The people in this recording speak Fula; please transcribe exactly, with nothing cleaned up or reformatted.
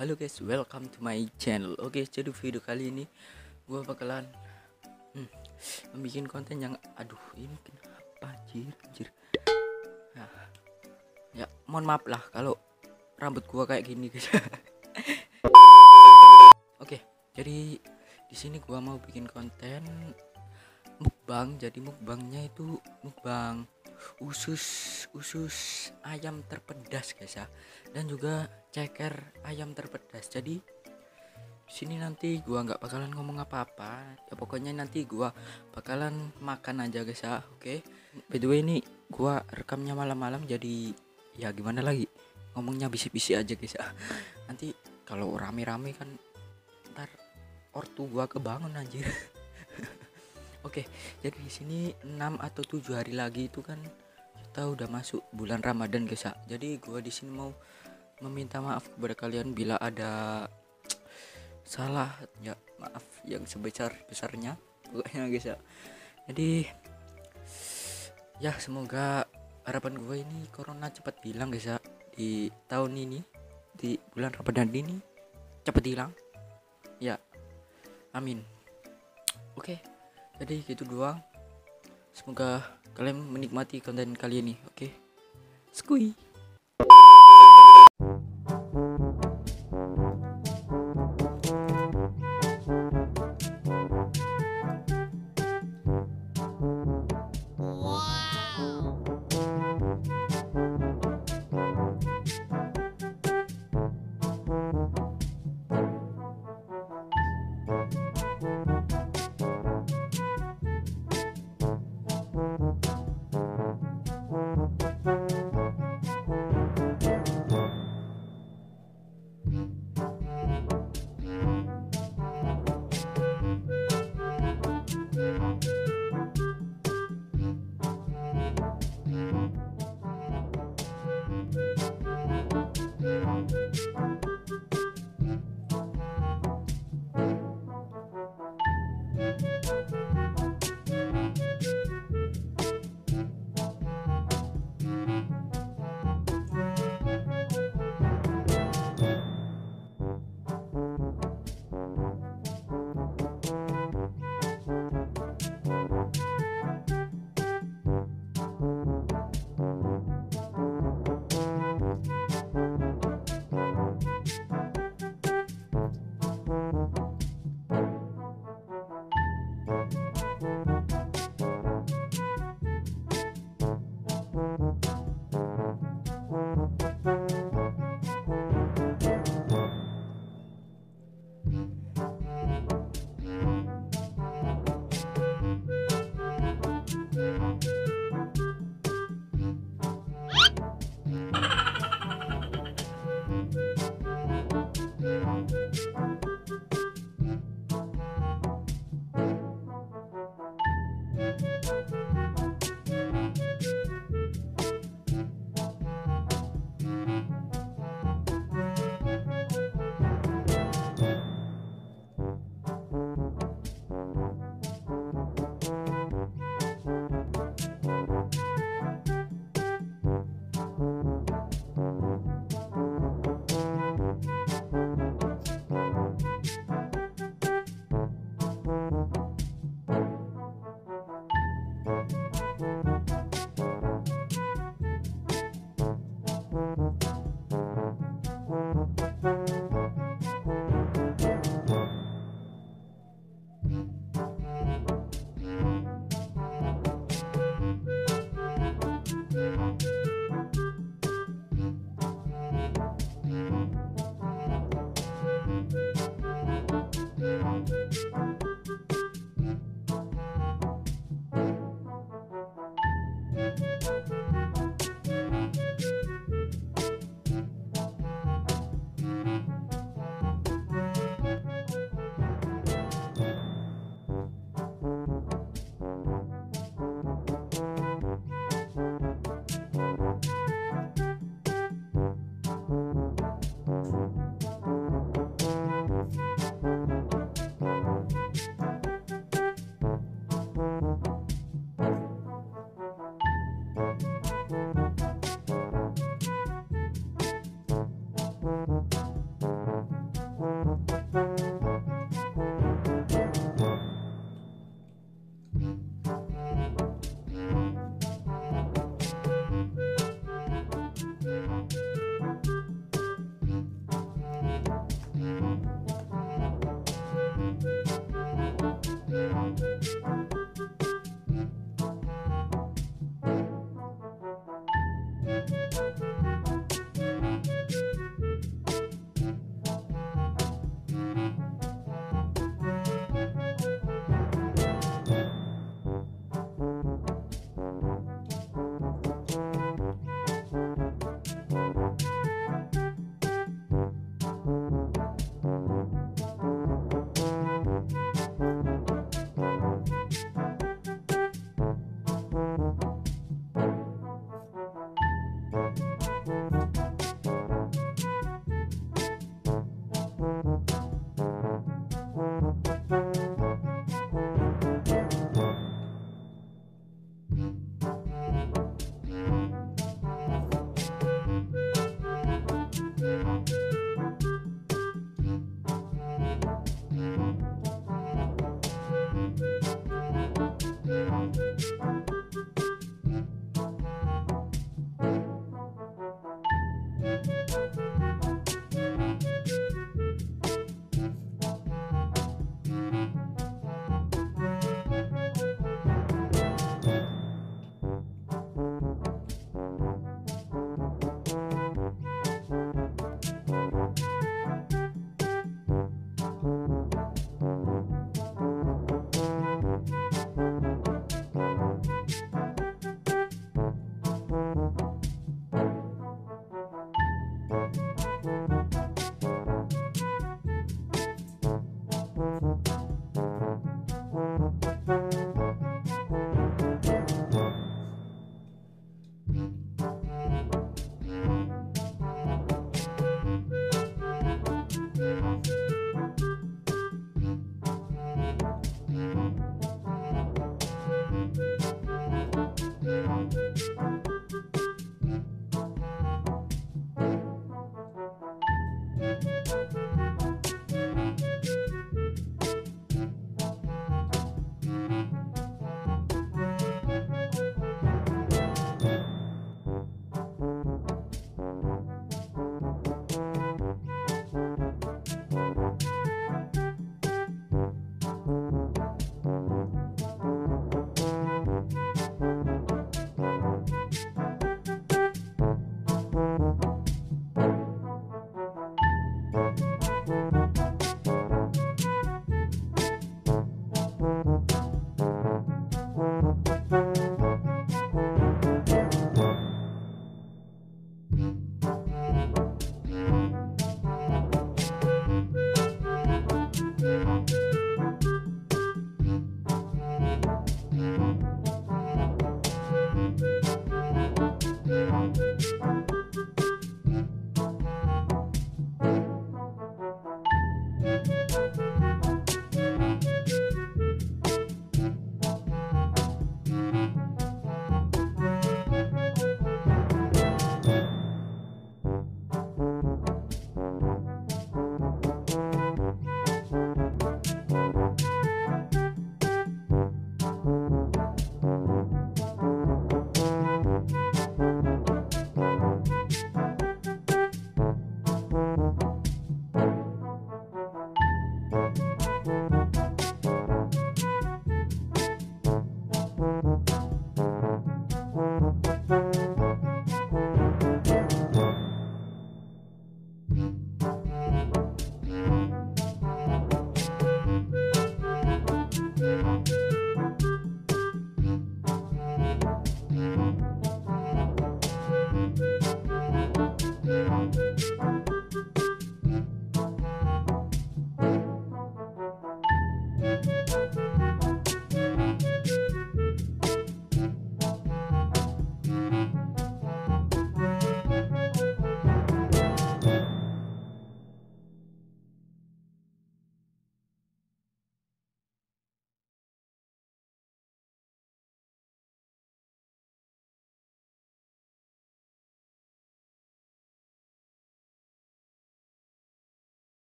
halo guys, welcome to my channel. Oke, jadi video kali ini gue bakalan hmm, membuat konten yang aduh ini kenapa anjir anjir. Ya, ya mohon maaf lah kalau rambut gua kayak gini guys. Oke, jadi di sini gua mau bikin konten mukbang. Jadi mukbangnya itu mukbang usus usus ayam terpedas guys ya, dan juga ceker ayam terpedas. Jadi di sini nanti gua nggak bakalan ngomong apa-apa ya, pokoknya nanti gua bakalan makan aja guys ya. Oke, by the way ini gua rekamnya malam-malam, jadi ya gimana lagi, ngomongnya bisik-bisik aja guys ya. Nanti kalau rame-rame kan ntar ortu gua kebangun anjir. Oke, jadi di sini enam atau tujuh hari lagi itu kan kita udah masuk bulan Ramadan guys ya. Jadi gua di sini mau meminta maaf kepada kalian bila ada salah, ya maaf yang sebesar-besarnya pokoknya guys ya. Jadi ya semoga harapan gue ini corona cepat hilang guys ya, di tahun ini, di bulan Ramadan ini cepat hilang ya, amin. Oke, jadi gitu doang, semoga kalian menikmati konten kali ini. Oke, skui.